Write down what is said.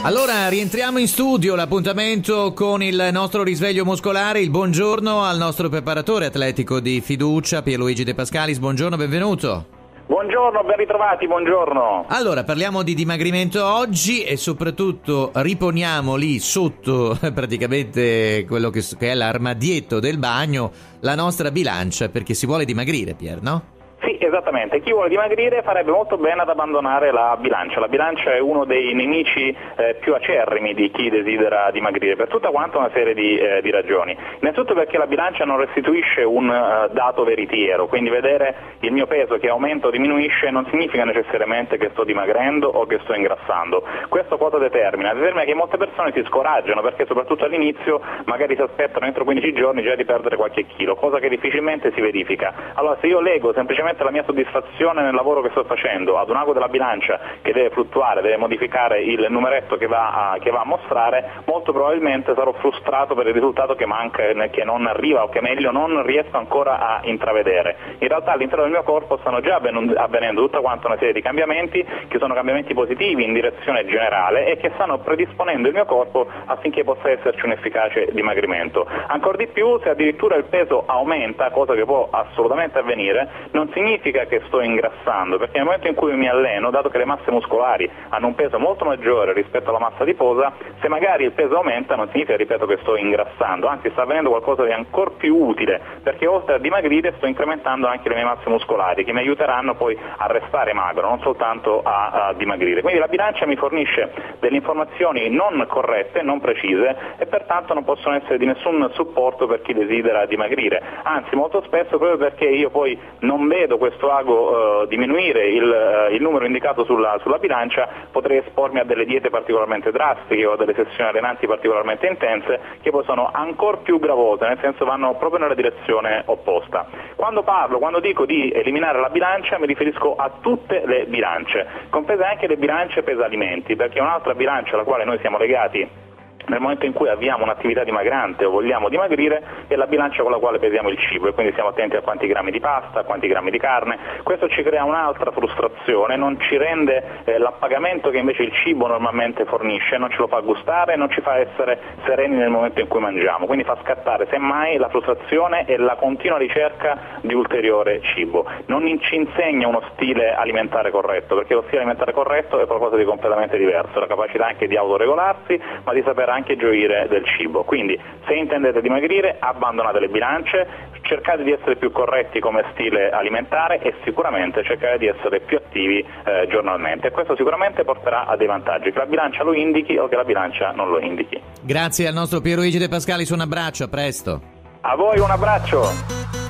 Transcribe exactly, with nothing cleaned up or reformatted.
Allora, rientriamo in studio, l'appuntamento con il nostro risveglio muscolare. Il buongiorno al nostro preparatore atletico di fiducia, Pierluigi De Pascalis. Buongiorno, benvenuto. Buongiorno, ben ritrovati, buongiorno. Allora, parliamo di dimagrimento oggi e soprattutto riponiamo lì sotto praticamente quello che, che è l'armadietto del bagno la nostra bilancia, perché si vuole dimagrire, Pier, no? Sì, esattamente. Chi vuole dimagrire farebbe molto bene ad abbandonare la bilancia. La bilancia è uno dei nemici eh, più acerrimi di chi desidera dimagrire, per tutta quanta una serie di, eh, di ragioni. Innanzitutto perché la bilancia non restituisce un uh, dato veritiero, quindi vedere il mio peso che aumenta o diminuisce non significa necessariamente che sto dimagrendo o che sto ingrassando. Questo cosa determina? Determina che molte persone si scoraggiano perché soprattutto all'inizio magari si aspettano entro quindici giorni già di perdere qualche chilo, cosa che difficilmente si verifica. Allora, se io leggo semplicemente la mia soddisfazione nel lavoro che sto facendo ad un ago della bilancia che deve fluttuare, deve modificare il numeretto che va a, che va a mostrare, molto probabilmente sarò frustrato per il risultato che manca, che non arriva o che meglio non riesco ancora a intravedere. In realtà all'interno del mio corpo stanno già avvenendo tutta quanta una serie di cambiamenti che sono cambiamenti positivi in direzione generale e che stanno predisponendo il mio corpo affinché possa esserci un efficace dimagrimento. Ancor di più, se addirittura il peso aumenta, cosa che può assolutamente avvenire, non significa che sto ingrassando, perché nel momento in cui mi alleno, dato che le masse muscolari hanno un peso molto maggiore rispetto alla massa adiposa, se magari il peso aumenta non significa, ripeto, che sto ingrassando, anzi sta avvenendo qualcosa di ancora più utile, perché oltre a dimagrire sto incrementando anche le mie masse muscolari che mi aiuteranno poi a restare magro, non soltanto a, a dimagrire. Quindi la bilancia mi fornisce delle informazioni non corrette, non precise e pertanto non possono essere di nessun supporto per chi desidera dimagrire, anzi molto spesso proprio perché io poi non vedo questo ago uh, diminuire il, uh, il numero indicato sulla, sulla bilancia, potrei espormi a delle diete particolarmente drastiche o a delle sessioni allenanti particolarmente intense che poi sono ancora più gravose, nel senso vanno proprio nella direzione opposta. Quando parlo, quando dico di eliminare la bilancia mi riferisco a tutte le bilance, comprese anche le bilance pesalimenti, perché un'altra bilancia alla quale noi siamo legati nel momento in cui avviamo un'attività dimagrante o vogliamo dimagrire è la bilancia con la quale pesiamo il cibo e quindi stiamo attenti a quanti grammi di pasta, a quanti grammi di carne. Questo ci crea un'altra frustrazione, non ci rende eh, l'appagamento che invece il cibo normalmente fornisce, non ce lo fa gustare, non ci fa essere sereni nel momento in cui mangiamo, quindi fa scattare semmai la frustrazione e la continua ricerca di ulteriore cibo. Non ci insegna uno stile alimentare corretto, perché lo stile alimentare corretto è qualcosa di completamente diverso, la capacità anche di autoregolarsi, ma di sapere anche gioire del cibo. Quindi se intendete dimagrire abbandonate le bilance, cercate di essere più corretti come stile alimentare e sicuramente cercate di essere più attivi eh, giornalmente, e questo sicuramente porterà a dei vantaggi, che la bilancia lo indichi o che la bilancia non lo indichi. Grazie al nostro Pierluigi De Pascalis, un abbraccio, a presto. A voi un abbraccio.